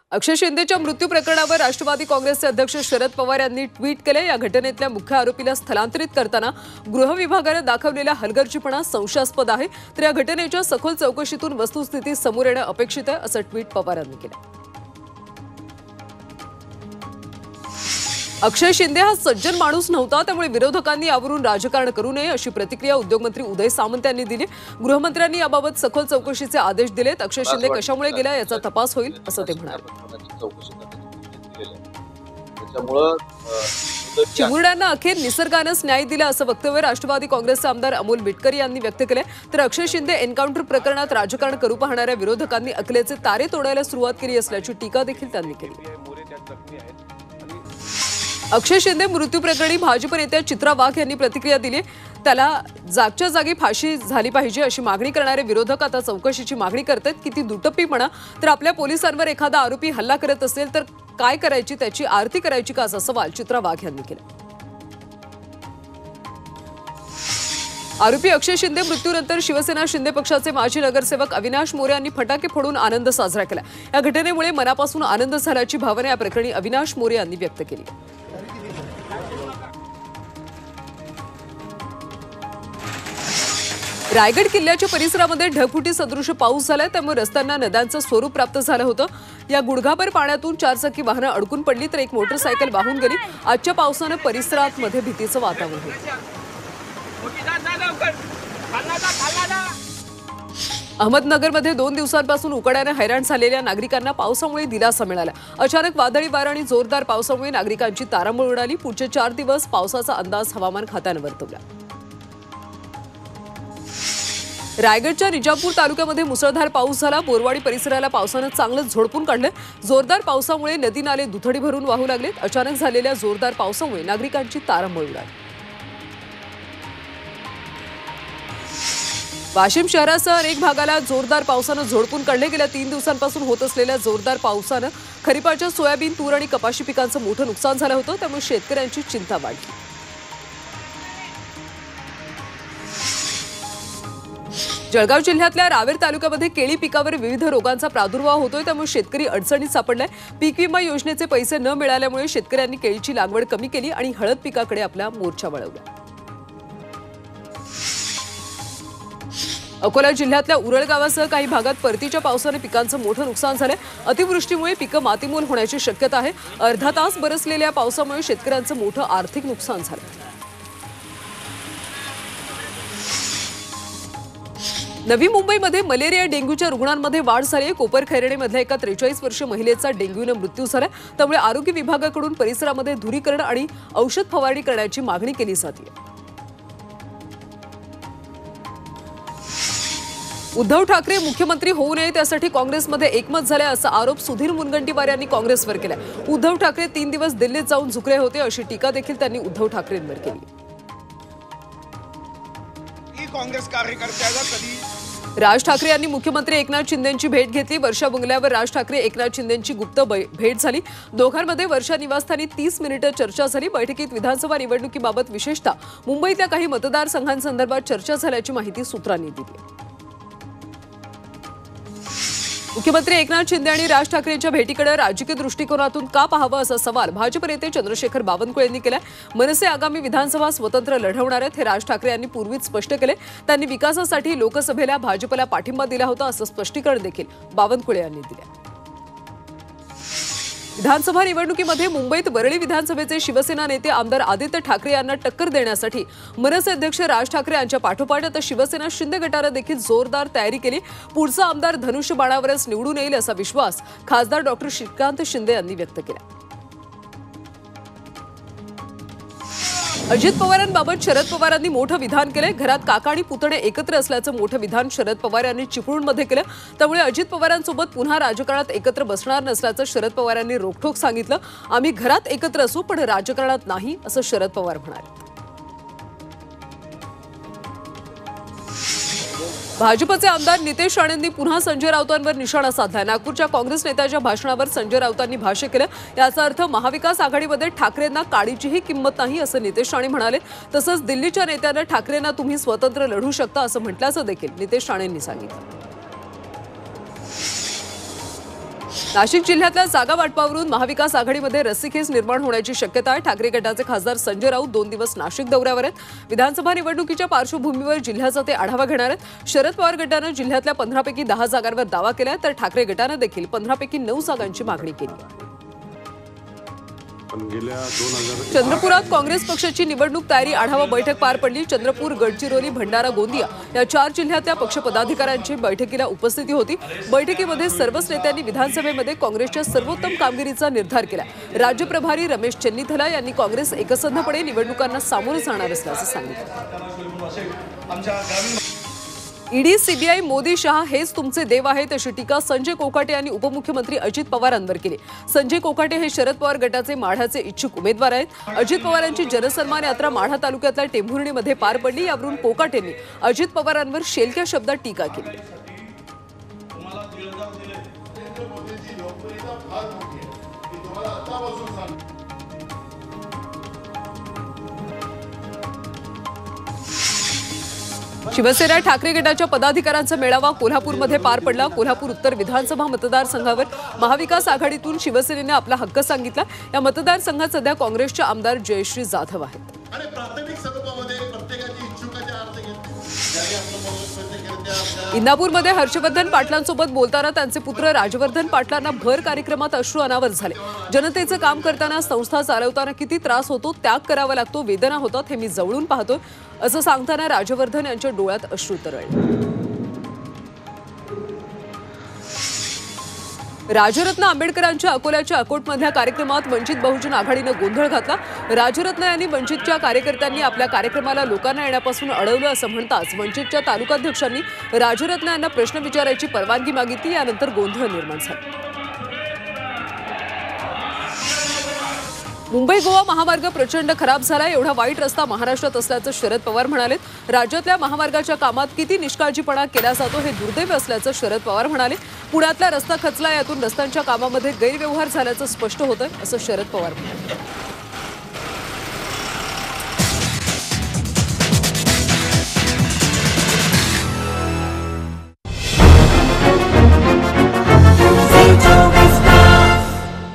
अक्षय शिंदेच्या मृत्यू प्रकरणावर राष्ट्रवादी काँग्रेसचे अध्यक्ष शरद पवार यांनी ट्विट केले। या घटनेतल्या मुख्य आरोपीला स्थलांतरित करताना गृह विभागाने दाखवलेला हलगर्जीपणा संशयास्पद आहे, तर या घटनेच्या सखोल चौकशीतून वस्तुस्थिती समोर येणं अपेक्षित आहे, असं ट्विट पवार यांनी केलं। अक्षय शिंदे हा सज्जन माणूस नव्हता, त्यामुळे विरोधकांनी यावरून राजकारण करू नये अशी प्रतिक्रिया उद्योगमंत्री उदय सामंत यांनी दिली। गृहमंत्र्यांनी याबाबत सखोल चौकशीचे आदेश दिलेत। अक्षय शिंदे कशामुळे गेला याचा तपास होईल असं ते म्हणाले। चिमुरड्यांना अखेर निसर्गानंच न्याय दिला असं वक्तव्य राष्ट्रवादी काँग्रेसचे आमदार अमोल बिटकर यांनी व्यक्त केले। तर अक्षय शिंदे एन्काउंटर प्रकरणात राजकारण करू पाहणाऱ्या विरोधकांनी अकलेचे तारे तोडायला सुरुवात केली असल्याची टीका देखील त्यांनी केली। अक्षय शिंदे मृत्यू प्रकरणी भाजप नेत्या चित्रा वाघ यांनी प्रतिक्रिया दिली। त्याला जागच्या जागी फाशी झाली पाहिजे अशी मागणी करणारे विरोधक आता चौकशीची मागणी करतात। किती दुटप्पीपणा! तर आपल्या पोलिसांवर एखादा आरोपी हल्ला करत असेल तर काय करायची, त्याची आरती करायची का, असा सवाल चित्रा वाघ यांनी केला। आरोपी अक्षय शिंदे मृत्यूनंतर शिवसेना शिंदे पक्षाचे माजी नगरसेवक अविनाश मोरे यांनी फटाके फोडून आनंद साजरा केला। या घटनेमुळे मनापासून आनंद झाल्याची भावना या प्रकरणी अविनाश मोरे यांनी व्यक्त केली। रायगड किल्ल्याच्या परिसरामध्ये ढगफुटी सदृश पाऊस झालाय, त्यामुळे रस्त्यांना नद्यांचं स्वरूप प्राप्त झालं होतं। या गुडघाभर पाण्यातून चारचाकी वाहनं अडकून पडली, तर एक मोटरसायकल वाहून गेली। आजच्या पावसानं परिसरात मध्ये भीतीचं वातावरण होतं। अहमदनगरमध्ये 2 दिवसांपासून उकाड्याने हैराण झालेल्या नागरिकांना पावसामुळे दिलासा मिळाला। अचानक वादळी वारा आणि जोरदार पावसामुळे नागरिकांची तारांबळ उडाली। पुढचे 4 दिवस पावसाचा अंदाज हवामान खात्यानं वर्तवला। रायगडच्या निजामपूर तालुक्यामध्ये मुसळधार पाऊस झाला। बोरवाडी परिसराला पावसानं चांगलंच झोडपून काढलं। जोरदार पावसामुळे नदी नाले दुथडी भरून वाहू लागलेत। अचानक झालेल्या जोरदार पावसामुळे नागरिकांची तारांबळ उडाली। वाशिम शहरासह अनेक भागाला जोरदार पावसानं झोडपून काढले। गेल्या 3 दिवसांपासून होत असलेल्या जोरदार पावसानं खरीपाच्या सोयाबीन, तूर आणि कपाशी पिकांचं मोठं नुकसान झालं होतं, त्यामुळे शेतकऱ्यांची चिंता वाढली। जळगाव जिल्ह्यातल्या रावेर तालुक्यामध्ये केळी पिकावर विविध रोगांचा प्रादुर्भाव होतोय, त्यामुळे शेतकरी अडचणीत सापडलाय। पीक विमा योजनेचे पैसे न मिळाल्यामुळे शेतकऱ्यांनी केळीची लागवड कमी केली आणि हळद पिकाकडे आपला मोर्चा वळवला। अकोला जिल्ह्यातल्या उरळ गावासह काही भागात परतीच्या पावसाने पिकांचं मोठं नुकसान झालंय। अतिवृष्टीमुळे पिकं मातीमोल होण्याची शक्यता आहे। अर्धा तास बरसलेल्या पावसामुळे शेतकऱ्यांचं मोठं आर्थिक नुकसान झालं। नवी मुंबईमध्ये मलेरिया डेंग्यूच्या रुग्णांमध्ये वाढ झाली आहे। कोपरखैरणेमधल्या एका 43 वर्षीय महिलेचा डेंग्यूने मृत्यू झाला, त्यामुळे आरोग्य विभागाकडून परिसरामध्ये धुरीकरण आणि औषध फवारणी करण्याची मागणी केली जाते। उद्धव ठाकरे मुख्यमंत्री होऊ नये त्यासाठी काँग्रेसमध्ये एकमत झाले असा आरोप सुधीर मुनगंटीवार यांनी काँग्रेसवर केला। उद्धव ठाकरे 3 दिवस दिल्लीत जाऊन झुकले होते अशी टीका देखील त्यांनी उद्धव ठाकरेंवर केली। काँग्रेस कार्यकर्त्याला कधी राज ठाकरे यांनी मुख्यमंत्री एकनाथ शिंदेंची भेट घेतली। वर्षा बंगल्यावर राज ठाकरे एकनाथ शिंदेंची गुप्त भेट झाली। दोघांमध्ये वर्षा निवासस्थानी 30 मिनिटं चर्चा झाली। बैठकीत विधानसभा निवडणुकीबाबत विशेषतः मुंबईतल्या काही मतदारसंघांसंदर्भात चर्चा झाल्याची माहिती सूत्रांनी दिली। मुख्यमंत्री एकनाथ शिंदे आणि राज ठाकरेंच्या भेटीकडे राजकीय दृष्टिकोनातून का पाहावं असा सवाल भाजप नेते चंद्रशेखर बावनकुळे यांनी केला। मनसे आगामी विधानसभा स्वतंत्र लढवणार आहेत हे राज ठाकरे यांनी पूर्वीच स्पष्ट केले। त्यांनी विकासासाठी लोकसभेला भाजपला पाठिंबा दिला होता असं स्पष्टीकरण देखील बावनकुळे यांनी दिले। विधानसभा निवडणुकीमध्ये मुंबईत वरळी विधानसभेचे शिवसेना नेते आमदार आदित्य ठाकरे यांना टक्कर देण्यासाठी मनसे अध्यक्ष राज ठाकरे यांच्या पाठोपाठ आता शिवसेना शिंदे गटानं देखील जोरदार तयारी केली। पुढचा आमदार धनुष्यबाणावरच निवडून येईल असा विश्वास खासदार डॉक्टर श्रीकांत शिंदे यांनी व्यक्त केला। अजित पवारांबाबत शरद पवारांनी मोठं विधान केलंय। घरात काका आणि पुतणे एकत्र असल्याचं मोठं विधान शरद पवार यांनी चिपळूणमध्ये केलं, त्यामुळे अजित पवारांसोबत पुन्हा राजकारणात एकत्र बसणार नसल्याचं शरद पवारांनी रोखठोक सांगितलं। आम्ही घरात एकत्र असू पण राजकारणात नाही असं शरद पवार म्हणाले। भाजपचे आमदार नितेश राणेंनी पुन्हा संजय राऊतांवर निशाणा साधला। नागपूरच्या काँग्रेस नेत्याच्या भाषणावर संजय राऊतांनी भाष्य केलं। याचा अर्थ महाविकास आघाडीमध्ये ठाकरेंना काडीचीही किंमत नाही असं नितेश राणे म्हणाले। तसंच दिल्लीच्या नेत्यांना ठाकरेंना तुम्ही स्वतंत्र लढू शकता असं म्हटल्याचं देखील नितेश राणेंनी सांगितलं। नाशिक जिल्ह्यातल्या जागा वाटपावरून महाविकास आघाडीमध्ये रस्सीखेच निर्माण होण्याची शक्यता आहे। ठाकरे गटाचे खासदार संजय राऊत 2 दिवस नाशिक दौऱ्यावर आहेत। विधानसभा निवडणुकीच्या पार्श्वभूमीवर जिल्ह्याचा ते आढावा घेणार आहेत। शरद पवार गटानं जिल्ह्यातल्या 15 पैकी 10 जागांवर दावा केलाय, तर ठाकरे गटानं देखील 15 पैकी 9 जागांची मागणी केली। चंद्रपुरात काँग्रेस पक्षाची निवडणूक तयारी आढावा बैठक पार पडली। चंद्रपूर, गडचिरोली, भंडारा, गोंदिया या 4 जिल्ह्यातल्या पक्ष पदाधिकाऱ्यांची बैठकीला उपस्थिती होती। बैठकीमध्ये सर्वच नेत्यांनी विधानसभेमध्ये काँग्रेसच्या सर्वोत्तम कामगिरीचा निर्धार केला। राज्य प्रभारी रमेश चन्नीथला यांनी काँग्रेस एकसंधपणे निवडणुकांना सामोरं जाणार असल्याचं सांगितलं। ईडी, सीबीआय, मोदी, शहा हेच तुमचे देव आहेत अशी टीका संजय कोकाटे यांनी उपमुख्यमंत्री अजित पवारांवर केली। संजय कोकाटे हे शरद पवार गटाचे माढ्याचे इच्छुक उमेदवार आहेत। अजित पवारांची जनसन्मान यात्रा माढा तालुक्यातल्या टेंभुर्णीमध्ये पार पडली। यावरून कोकाटेंनी अजित पवारांवर शेलक्या शब्दात टीका केली। शिवसेना ठाकरे गटाच्या पदाधिकाऱ्यांचा मेळावा कोल्हापूरमध्ये पार पडला। कोल्हापूर उत्तर विधानसभा मतदारसंघावर महाविकास आघाडीतून शिवसेनेने आपला हक्क सांगितला। या मतदारसंघात सध्या काँग्रेसच्या आमदार जयश्री जाधव आहेत। इंदापूरमध्ये हर्षवर्धन पाटलांसोबत बोलताना त्यांचे पुत्र राजवर्धन पाटलांना भर कार्यक्रमात अश्रू अनावर झाले। जनतेचं काम करताना, संस्था चालवताना किती त्रास होतो, त्याग करावा लागतो, वेदना होतात हे मी जवळून पाहतोय असं सांगताना राजवर्धन यांच्या डोळ्यात अश्रू तरळले। राजरत्न आंबेडकरांच्या अकोल्याच्या अकोटमधल्या कार्यक्रमात वंचित बहुजन आघाडीनं गोंधळ घातला। राजरत्न यांनी वंचितच्या कार्यकर्त्यांनी आपल्या कार्यक्रमाला लोकांना येण्यापासून अडवलं असं म्हणताच वंचितच्या तालुकाध्यक्षांनी राजरत्न यांना प्रश्न विचारायची परवानगी मागितली। यानंतर गोंधळ निर्माण झाला। मुंबई गोवा महामार्ग प्रचंड खराब झाला। एवढा वाईट रस्ता महाराष्ट्रात असल्याचं शरद पवार म्हणाले। राज्यातल्या महामार्गाच्या कामात किती निष्काळजीपणा केला जातो हे दुर्दैव असल्याचं शरद पवार म्हणाले। पुण्यातला रस्ता खचला, यातून रस्त्यांच्या कामामध्ये गैरव्यवहार झाल्याचं स्पष्ट होतंय असं शरद पवार म्हणाले।